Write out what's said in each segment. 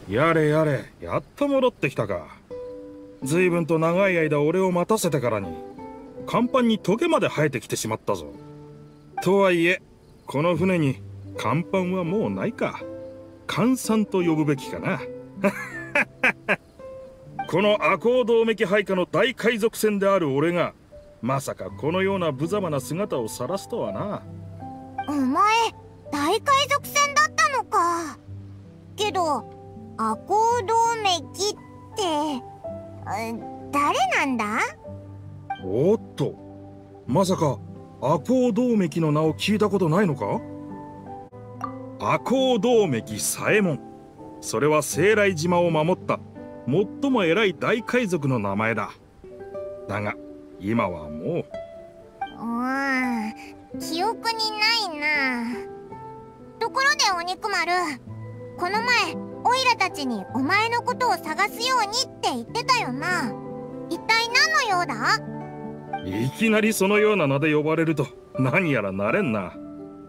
やれやれ、やっと戻ってきたか。随分と長い間俺を待たせてからに甲板にトゲまで生えてきてしまったぞ。とはいえこの船に甲板はもうないか。艦船と呼ぶべきかな。この赤穂銅メキ配下の大海賊船である俺がまさかこのような無様な姿を晒すとはな。 お前大海賊船だったのか。けど赤穂銅メキって誰なんだ？ おっと、まさか赤穂銅メキの名を聞いたことないのか？赤穂銅メキ左衛門、それは西来島を守った最も偉い大海賊の名前だ。だが今はもう記憶にないな。ところでお肉丸、この前オイラたちにお前のことを探すようにって言ってたよな。一体何の用だ？ いきなりそのような名で呼ばれると何やらなれんな。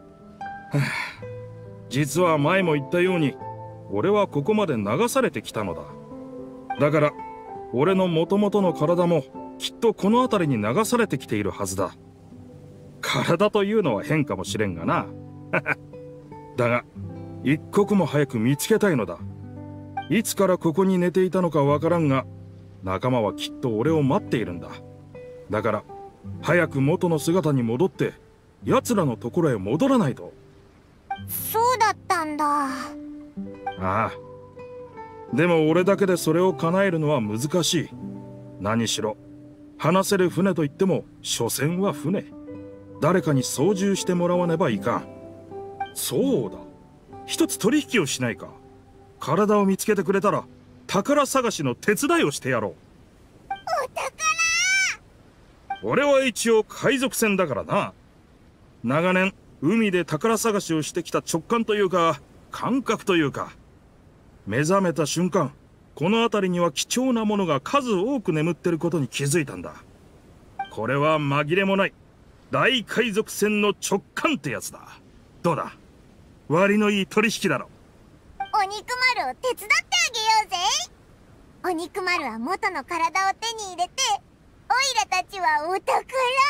実は前も言ったように俺はここまで流されてきたのだ。だから俺の元々の体もきっとこの辺りに流されてきているはずだ。体というのは変かもしれんがな。だが一刻も早く見つけたいのだ。いつからここに寝ていたのかわからんが仲間はきっと俺を待っているんだ。だから早く元の姿に戻って奴らのところへ戻らないと。 そうだったんだ。ああ。でも俺だけでそれを叶えるのは難しい。何しろ話せる船といっても所詮は船。誰かに操縦してもらわねばいかん。そうだ、一つ取引をしないか。体を見つけてくれたら宝探しの手伝いをしてやろう。 お宝！ 俺は一応海賊船だからな。長年海で宝探しをしてきた直感というか感覚というか、目覚めた瞬間この辺りには貴重なものが数多く眠ってることに気づいたんだ。これは紛れもない大海賊船の直感ってやつだ。どうだ、割のいい取引だろ。 お肉丸を手伝ってあげようぜ。お肉丸は元の体を手に入れて、オイラたちはお宝。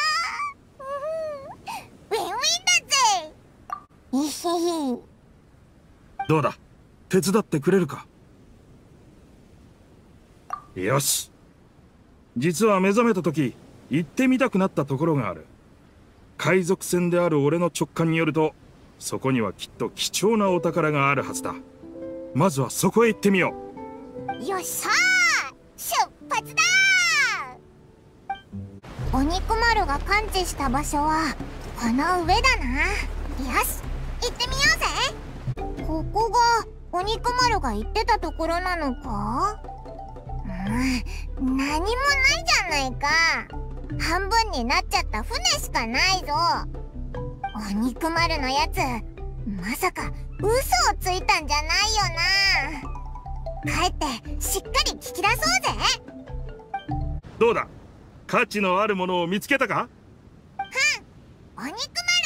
ウィンウィンだぜ。いひひ。 どうだ、手伝ってくれるか？よし。実は目覚めた時行ってみたくなったところがある。海賊船である俺の直感によるとそこにはきっと貴重なお宝があるはずだ。まずはそこへ行ってみよう。よっしゃー、出発だー。お肉丸が感知した場所はこの上だな。よし、行ってみようぜ。ここがお肉丸が言ってたところなのか？何もないじゃないか。半分になっちゃった船しかないぞ。お肉丸のやつまさか嘘をついたんじゃないよな。帰ってしっかり聞き出そうぜ。 どうだ、価値のあるものを見つけたか？ お肉丸、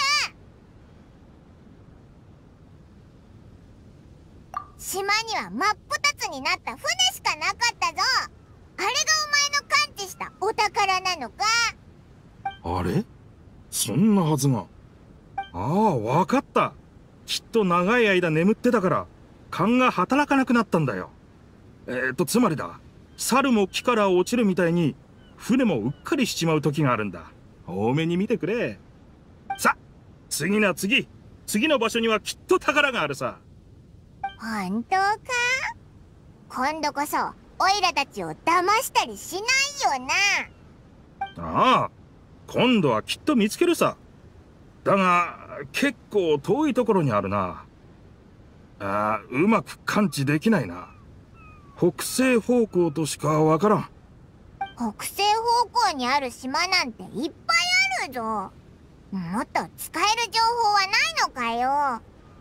島には真っ二つになった船しかなかったぞ。あれがお前の感知したお宝なのか？ あれ、そんなはずが。ああ、わかった。きっと長い間眠ってたから勘が働かなくなったんだよ。つまりだ、猿も木から落ちるみたいに船もうっかりしちまう時があるんだ。多めに見てくれ。さ、次の場所にはきっと宝があるさ。 本当か？今度こそオイラたちを騙したりしないよな。 ああ、今度はきっと見つけるさ。だが結構遠いところにあるな。うまく感知できないな。北西方向としかわからん。 北西方向にある島なんていっぱいあるぞ。もっと使える情報はないのかよ。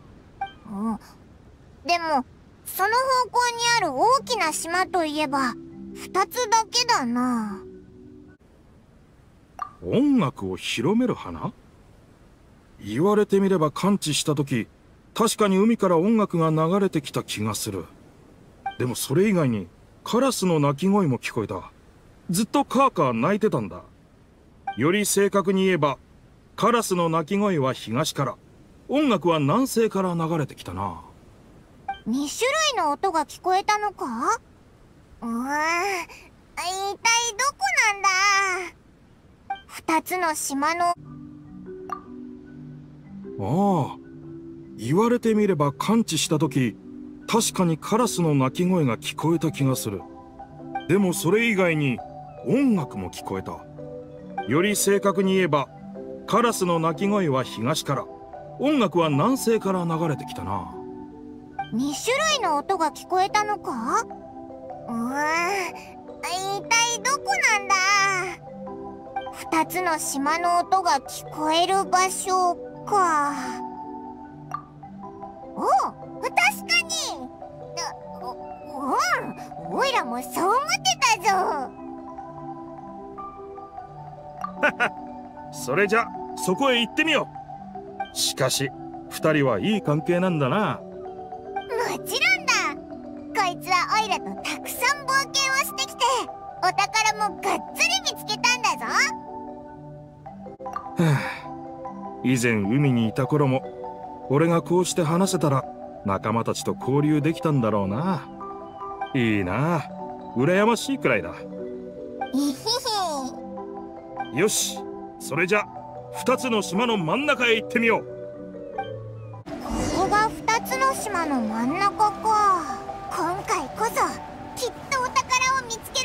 でもその方向にある大きな島といえば2つだけだな。 音楽を広める花？言われてみれば感知した時確かに海から音楽が流れてきた気がする。 でもそれ以外にカラスの鳴き声も聞こえた。ずっとカーカー鳴いてたんだ。より正確に言えば、カラスの鳴き声は東から、音楽は南西から流れてきたな。 2種類の音が聞こえたのか？一体どこなんだ？2つの島の。 ああ、言われてみれば感知した時、確かにカラスの鳴き声が聞こえた気がする。でもそれ以外に音楽も聞こえた。より正確に言えば、カラスの鳴き声は東から、音楽は南西から流れてきたな。 2種類の音が聞こえたのか？一体どこなんだ？2つの島の音が聞こえる場所か。確かに。おいらもそう思ってたぞ。 それじゃそこへ行ってみよう。しかし2人はいい関係なんだな。 もちろんだ。こいつはオイラとたくさん冒険をしてきて、お宝もがっつり見つけたんだぞ。 以前海にいた頃も俺がこうして話せたら仲間たちと交流できたんだろうな。いいな、羨ましいくらいだ。 いひひ。 よし、それじゃ2つの島の真ん中へ行ってみよう。 ここが2つの島の真ん中か。今回こそきっとお宝を見つけ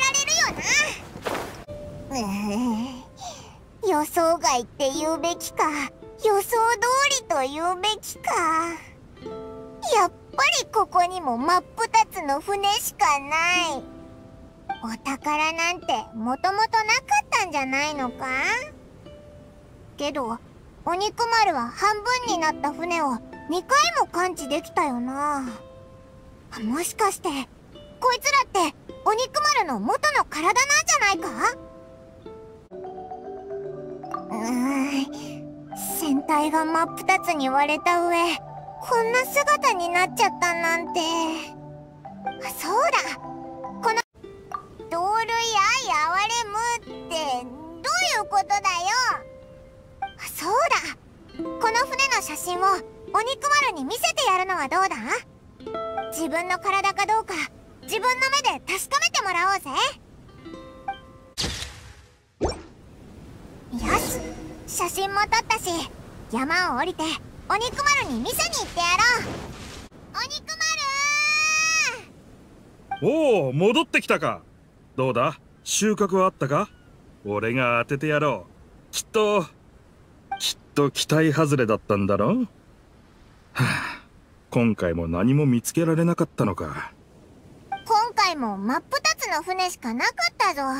られるよな。予想外って言うべきか、予想通りと言うべきか。やっぱりここにも真っ二つの船しかない。お宝なんてもともとなかったんじゃないのか？けどお肉丸は半分になった船を2回も感知できたよな。もしかしてこいつらってお肉丸の元の体なんじゃないか？船体が真っ二つに割れた上、こんな姿になっちゃったなんて。そうだ、この同類愛哀れむってどういうことだよ。そうだ、この船の写真をお肉丸に見せてやるのはどうだ？自分の体かどうか自分の目で確かめてもらおうぜ。よし、写真も撮ったし、山を降りてお肉丸に見せに行ってやろう。お肉丸！ おお、戻ってきたか。どうだ、収穫はあったか？俺が当ててやろう。きっと期待外れだったんだろ。はあ、今回も何も見つけられなかったのか。 今回も真っ二つの船しかなかったぞ。も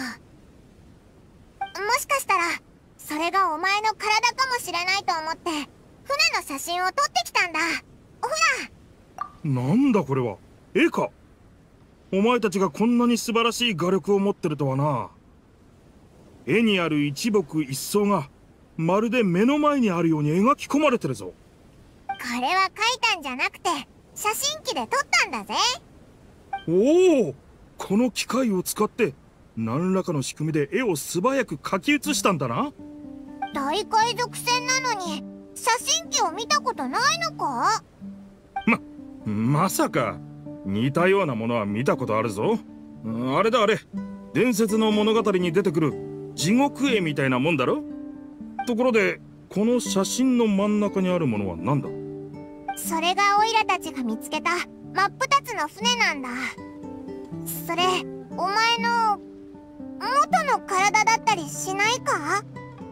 しかしたらそれがお前の体かもしれないと思って船の写真を撮ってきたんだ。ほら。 なんだこれは、絵か。お前たちがこんなに素晴らしい画力を持ってるとはな。絵にある一木一草がまるで目の前にあるように描き込まれてるぞ。 これは描いたんじゃなくて写真機で撮ったんだぜ。 おお、この機械を使って何らかの仕組みで絵を素早く描き写したんだな。 大海賊船なのに写真機を見たことないのか？ まさか。似たようなものは見たことあるぞ。あれだ、あれ、伝説の物語に出てくる地獄絵みたいなもんだろ。ところでこの写真の真ん中にあるものは何だ？ それがオイラたちが見つけた真っ二つの船なんだ。それお前の元の体だったりしないか？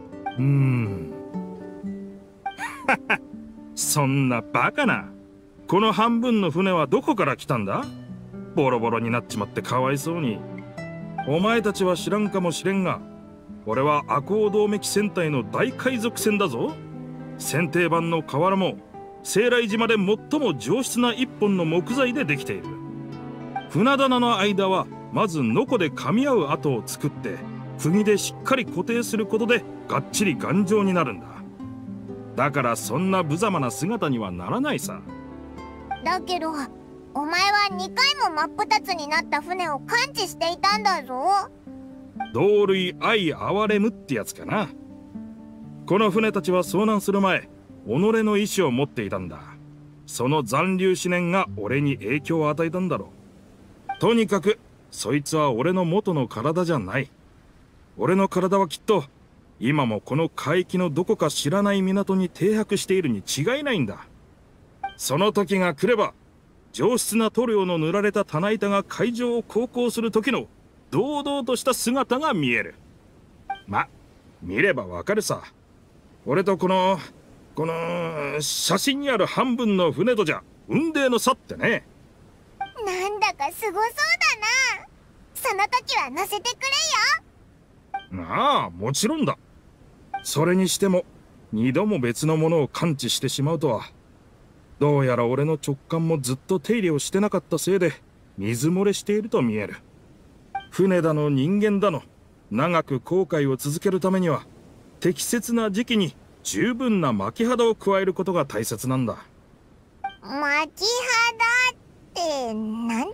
そんなバカな。この半分の船はどこから来たんだ？ボロボロになっちまってかわいそうに。お前たちは知らんかもしれんが、俺は赤穂銅めき船体の大海賊船だぞ。船底板の瓦も西来島で最も上質な一本の木材でできている。船棚の間はまずノコで噛み合う跡を作って釘でしっかり固定することでがっちり頑丈になるんだ。だからそんな無様な姿にはならないさ。 だけどおお前は2回も真っ二つになった船を感知していたんだぞ。 同類相憐れむってやつかな。この船たちは遭難する前、己の意志を持っていたんだ。その残留思念が俺に影響を与えたんだろう。とにかくそいつは俺の元の体じゃない。俺の体はきっと今もこの海域のどこか知らない港に停泊しているに違いないんだ。その時が来れば上質な塗料の塗られた棚板が海上を航行する時の堂々とした姿が見える。見ればわかるさ。俺とこの写真にある半分の船とじゃ雲泥の差ってね。 なんだかすごそうだな。その時は乗せてくれよ。 ああ、もちろんだ。それにしても二度も別のものを感知してしまうとは。どうやら俺の直感もずっと手入れをしてなかったせいで水漏れしていると見える。船だの人間だの長く航海を続けるためには適切な時期に十分な巻き肌を加えることが大切なんだ。 巻き肌ってなんだ？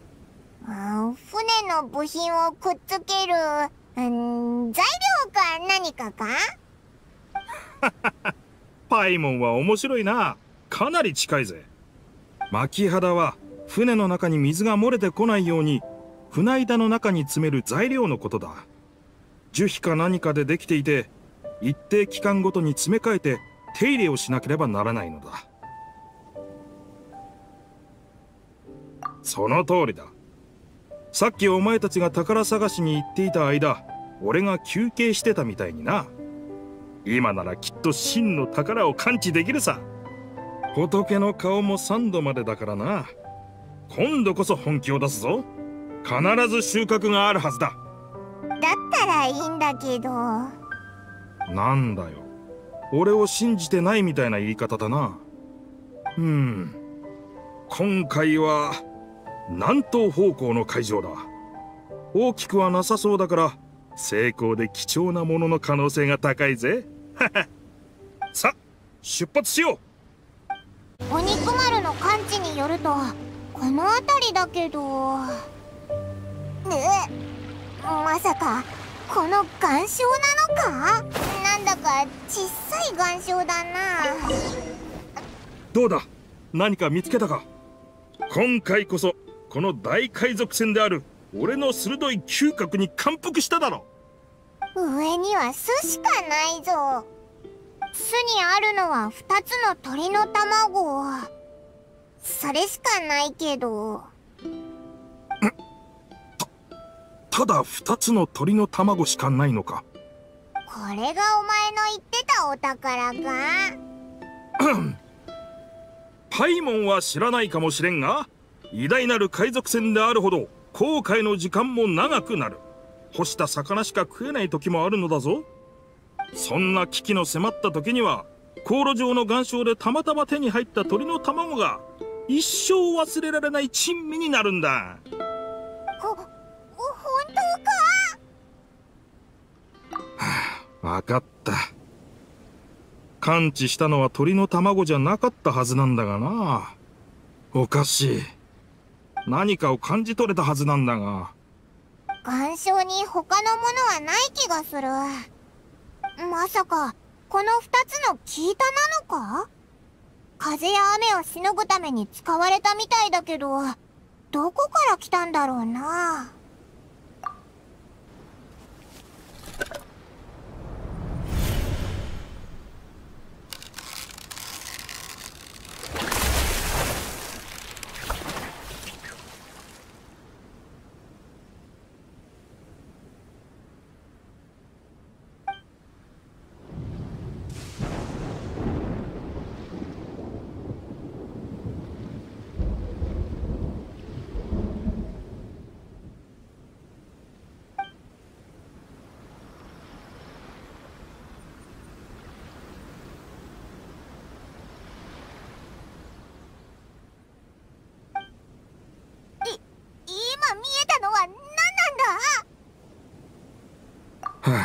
船の部品をくっつける、材料か何かか？ パイモンは面白いな。かなり近いぜ。巻き肌は船の中に水が漏れてこないように船板の中に詰める材料のことだ。樹皮か何かでできていて一定期間ごとに詰め替えて手入れをしなければならないのだ。その通りだ。さっきお前たちが宝探しに行っていた間、俺が休憩してたみたいにな。今ならきっと真の宝を感知できるさ。仏の顔も3度までだからな。今度こそ本気を出すぞ。必ず収穫があるはずだ。 だったらいいんだけど。 なんだよ。俺を信じてないみたいな言い方だな。今回は南東方向の海上だ。大きくはなさそうだから成功で貴重なものの可能性が高いぜ。さあ出発しよう。 お肉丸の感知によるとこの辺りだけど、まさかこの岩礁なのか？なんだか小さい岩礁だな。 どうだ、何か見つけたか？今回こそこの大海賊船である俺の鋭い嗅覚に感服しただろ。 上には巣しかないぞ。巣にあるのは2つの鳥の卵。それしかないけど。 ただ2つの鳥の卵しかないのか？ これがお前の言ってたお宝か？ パイモンは知らないかもしれんが、偉大なる海賊船であるほど航海の時間も長くなる。干した魚しか食えない時もあるのだぞ。そんな危機の迫った時には航路上の岩礁でたまたま手に入った鳥の卵が一生忘れられない珍味になるんだ。 本当か？ わかった。感知したのは鳥の卵じゃなかったはずなんだがな。おかしい。何かを感じ取れたはずなんだが。 岩礁に他のものはない気がする。まさかこの2つの木板なのか？風や雨をしのぐために使われたみたいだけど、どこから来たんだろうな。今見えたのは何なんだ？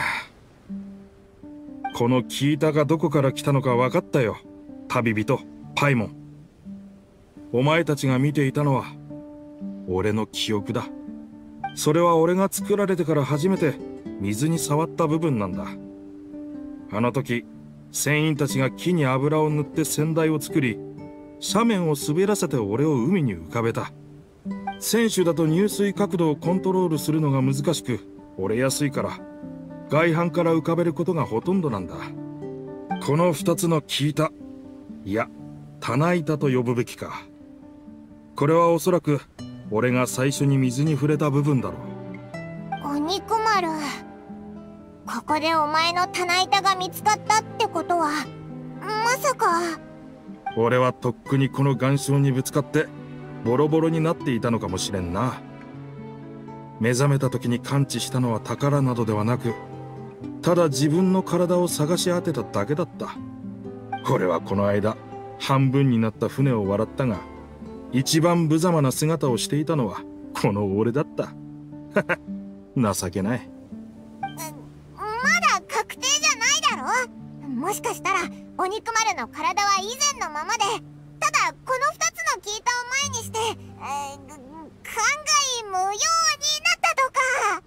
この木板がどこから来たのか分かったよ、旅人パイモン。 お前たちが見ていたのは俺の記憶だ。それは俺が作られてから初めて水に触った部分なんだ。あの時船員たちが木に油を塗って船台を作り、斜面を滑らせて俺を海に浮かべた。船首だと入水角度をコントロールするのが難しく折れやすいから、外板から浮かべることがほとんどなんだ。この2つの効いた、いや棚板と呼ぶべきか。これはおそらく俺が最初に水に触れた部分だろう。お肉丸、ここでお前の棚板が見つかったってことはまさか。 俺はとっくにこの岩礁にぶつかってボロボロになっていたのかもしれんな。目覚めた時に感知したのは宝などではなく、ただ自分の体を探し当てただけだった。俺はこの間半分になった船を笑ったが、一番無様な姿をしていたのはこの俺だった。情けない。 まだ確定じゃないだろ。もしかしたらお肉丸の体は以前のままで、ただこの2つの聞いたを前にして、感慨無用になったとか。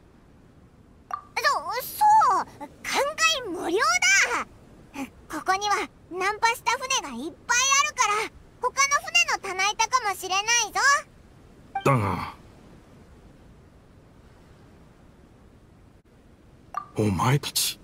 そう感慨無量だ。ここにはナンパした船がいっぱいあるから、他の船の棚板かもしれないぞ。 だがお前たち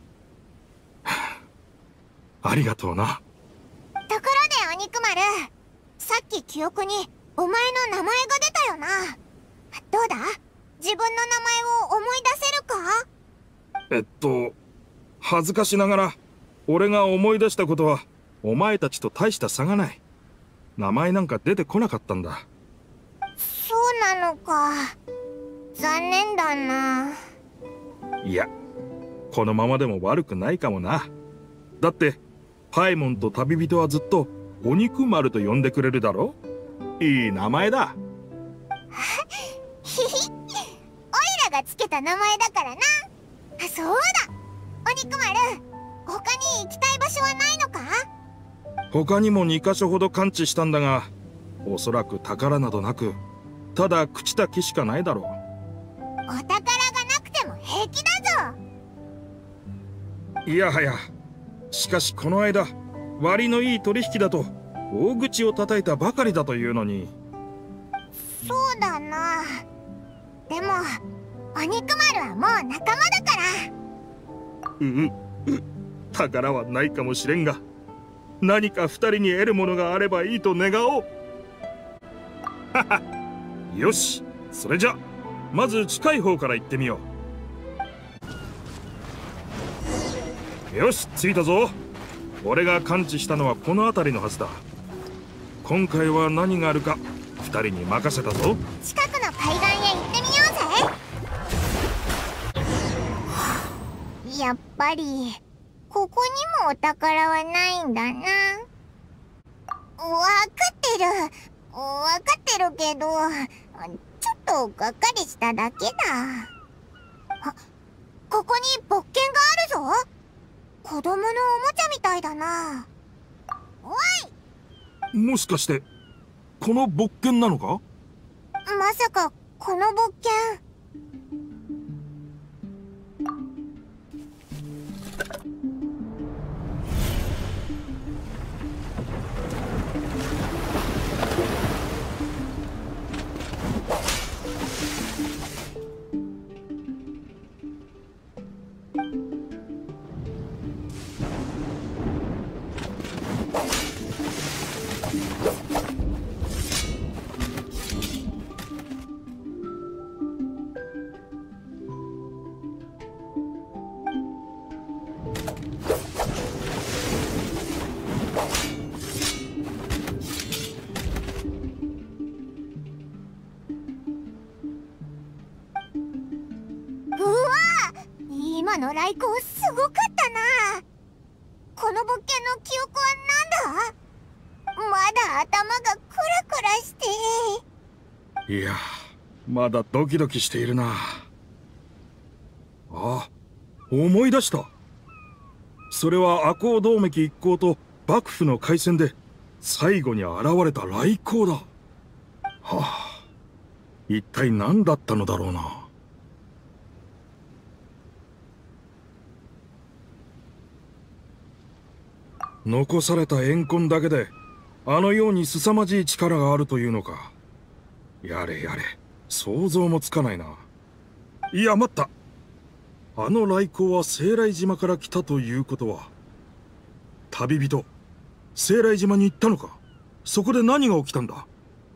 ありがとうな。 ところでお肉丸、さっき記憶にお前の名前が出たよな。どうだ、自分の名前を思い出せるか？ 恥ずかしながら俺が思い出したことはお前たちと大した差がない。名前なんか出てこなかったんだ。 そうなのか。残念だな。 いや、このままでも悪くないかもな。だってパイモンと旅人はずっとお肉丸と呼んでくれるだろ。いい名前だ。 ひひ、おいらがつけた名前だからな。そうだ、お肉丸、他に行きたい場所はないのか？ 他にも2カ所ほど感知したんだが、おそらく宝などなく、ただ朽ちた木しかないだろう。 お宝がなくても平気だぞ。 いやはや、しかしこの間割のいい取引だと大口を叩いたばかりだというのに。 そうだな。でもお肉丸はもう仲間だから。 宝はないかもしれんが、何か2人に得るものがあればいいと願おう。よし、それじゃまず近い方から行ってみよう。よし、着いたぞ。俺が感知したのはこの辺りのはずだ。今回は何があるか2人に任せたぞ。 近くの海岸へ行ってみようぜ。やっぱりここにもお宝はないんだな。わかってるけど、ちょっとがっかりしただけだ。ここに勃剣があるぞ。子供のおもちゃみたいだな。おい、 もしかしてこの勃剣なのか？ まさかこの勃剣。今の来光すごかったな。この勃剣の記憶は何だ？まだ頭がクラクラして。 いや、まだドキドキしているな。あ、思い出した。それは赤穂同盟一行と幕府の開戦で最後に現れた来光だ。はあ、一体何だったのだろうな。残された怨恨だけであのように凄まじい力があるというのか。やれやれ、想像もつかないな。いや待った、あの来光は聖来島から来たということは、旅人聖来島に行ったのか。そこで何が起きたんだ。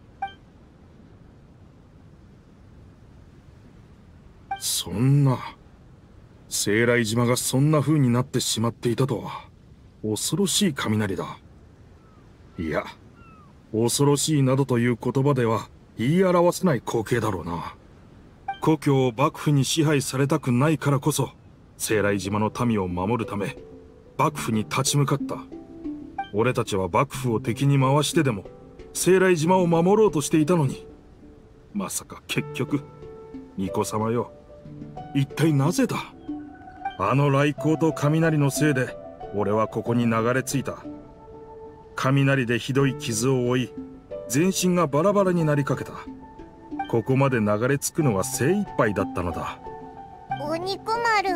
そんな、聖来島がそんな風になってしまっていたとは恐ろしい雷だ。いや、恐ろしいなどという言葉では言い表せない光景だろうな。故郷を幕府に支配されたくないからこそ、聖来島の民を守るため幕府に立ち向かった。俺たちは幕府を敵に回してでも聖来島を守ろうとしていたのに、まさか結局、巫女様よ、一体なぜだ。あの来光と雷のせいで俺はここに流れ着いた。雷でひどい傷を負い、全身がバラバラになりかけた。ここまで流れ着くのが精一杯だったのだ。 お肉丸。で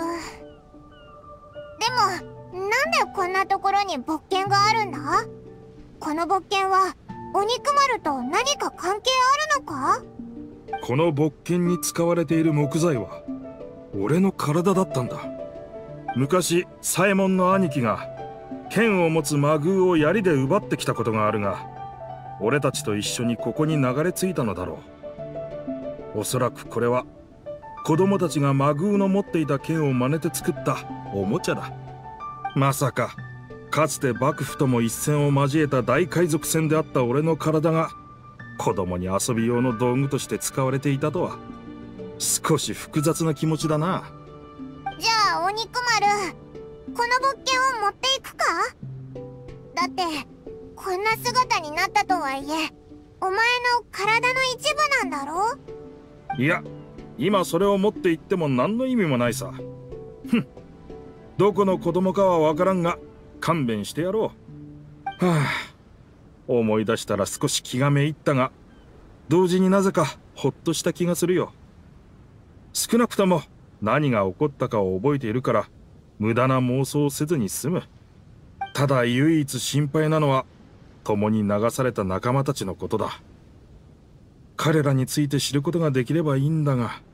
もなんでこんなところに勃剣があるんだ。この勃剣はお肉丸と何か関係あるのか。 この勃剣に使われている木材は俺の体だったんだ。昔左衛門の兄貴が剣を持つ魔宮を槍で奪ってきたことがあるが、俺たちと一緒にここに流れ着いたのだろう。おそらくこれは子供たちが魔宮の持っていた剣を真似て作ったおもちゃだ。まさかかつて幕府とも一戦を交えた大海賊船であった俺の体が子供に遊び用の道具として使われていたとは、少し複雑な気持ちだな。 じゃあお肉丸、この勃剣を持っていくか。だってこんな姿になったとはいえお前の体の一部なんだろ。 いや、今それを持って行っても何の意味もないさ。ふん、どこの子供かは分からんが勘弁してやろう。はあ、思い出したら少し気がめいったが、同時になぜかほっとした気がするよ。少なくとも何が起こったかを覚えているから無駄な妄想をせずに済む。ただ唯一心配なのは共に流された仲間たちのことだ。彼らについて知ることができればいいんだが。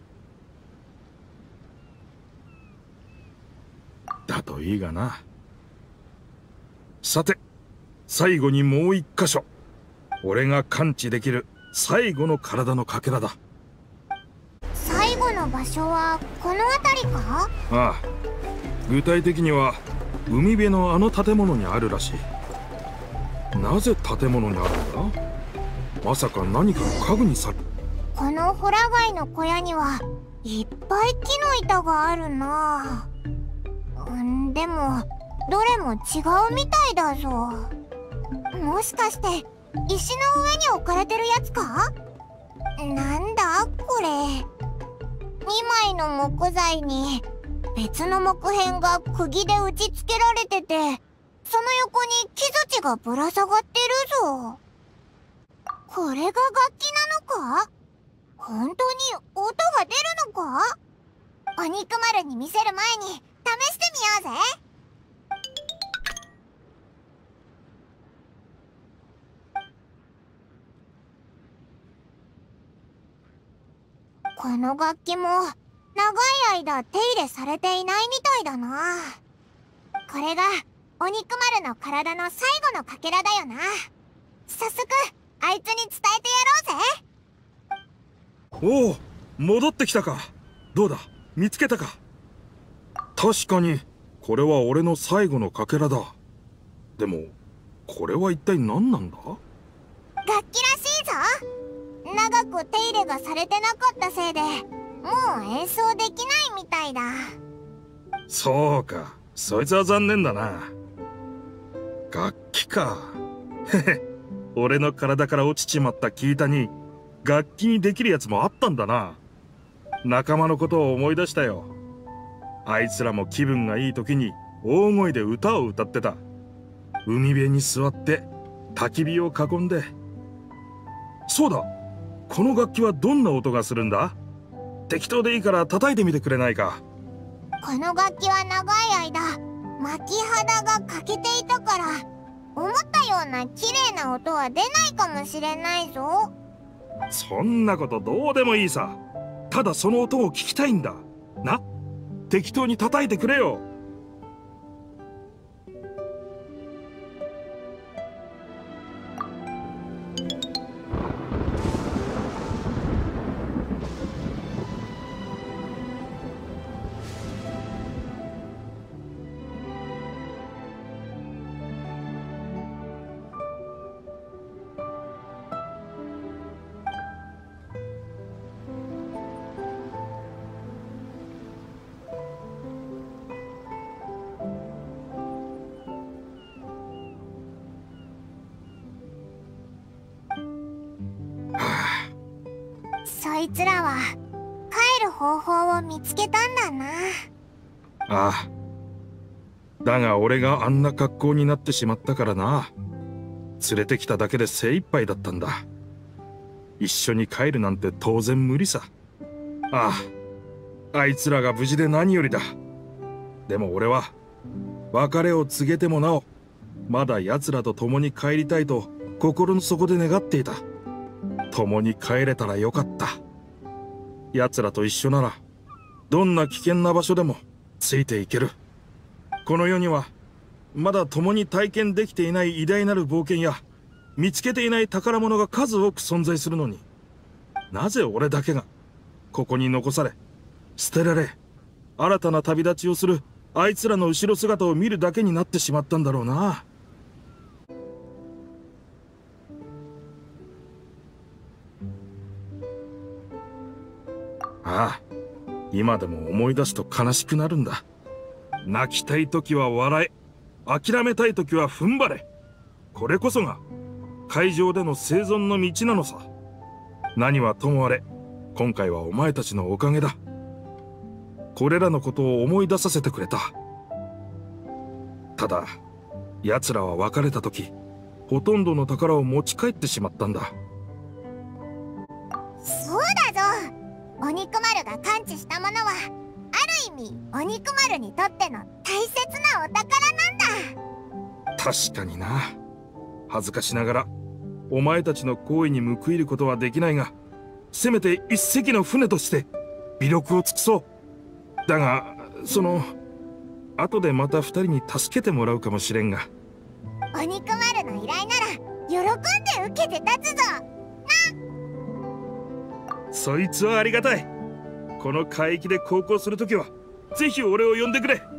だといいがな。さて、最後にもう一箇所、俺が感知できる最後の体のかけらだ。 最後の場所はこの辺りか。 ああ、具体的には海辺のあの建物にあるらしい。なぜ建物にあるんだ。まさか何かの家具にされ。 このホラ貝の小屋にはいっぱい木の板があるな。でもどれも違うみたいだぞ。もしかして石の上に置かれてるやつか。なんだこれ。2枚の木材に別の木片が釘で打ち付けられてて、その横に木槌がぶら下がってるぞ。これが楽器なのか。本当に音が出るのか。お肉丸に見せる前に試してみようぜ。この楽器も長い間手入れされていないみたいだな。これがお肉丸の体の最後のかけらだよな。早速あいつに伝えてやろうぜ。 おお、戻ってきたか。どうだ、見つけたか。確かにこれは俺の最後のかけらだ。でもこれは一体何なんだ。 楽器らしいぞ。長く手入れがされてなかったせいでもう演奏できないみたいだ。 そうか、そいつは残念だな。楽器か。へへ、俺の体から落ちちまった木板に楽器にできるやつもあったんだな。仲間のことを思い出したよ。あいつらも気分がいい時に大声で歌を歌ってた。海辺に座って焚き火を囲んで。そうだ、この楽器はどんな音がするんだ？適当でいいから叩いてみてくれないか。 この楽器は長い間巻き肌が欠けていたから、思ったような綺麗な音は出ないかもしれないぞ。 そんなことどうでもいいさ。ただその音を聞きたいんだ。な、適当に叩いてくれよ。 そいつらは帰る方法を見つけたんだな。 ああ。だが俺があんな格好になってしまったからな。連れてきただけで精一杯だったんだ。一緒に帰るなんて当然無理さ。ああ、あいつらが無事で何よりだ。でも俺は別れを告げてもなおまだ奴らと共に帰りたいと心の底で願っていた。共に帰れたらよかった。奴らと一緒ならどんな危険な場所でもついていける。この世にはまだ共に体験できていない偉大なる冒険や見つけていない宝物が数多く存在するのに、なぜ俺だけがここに残され捨てられ、新たな旅立ちをするあいつらの後ろ姿を見るだけになってしまったんだろうな。ああ、今でも思い出すと悲しくなるんだ。泣きたい時は笑え、諦めたい時は踏ん張れ。これこそが海上での生存の道なのさ。何はともあれ、今回はお前たちのおかげだ。これらのことを思い出させてくれた。ただ奴らは別れた時ほとんどの宝を持ち帰ってしまったんだ。 そうだぞ。お肉丸が感知したものはある意味お肉丸にとっての大切なお宝なんだ。 確かにな。恥ずかしながらお前たちの行為に報いることはできないが、せめて一隻の船として微力を尽くそう。だが後でまた二人に助けてもらうかもしれんが。 お肉丸の依頼なら喜んで受けて立つぞ。 そいつはありがたい。この海域で航行するときはぜひ俺を呼んでくれ。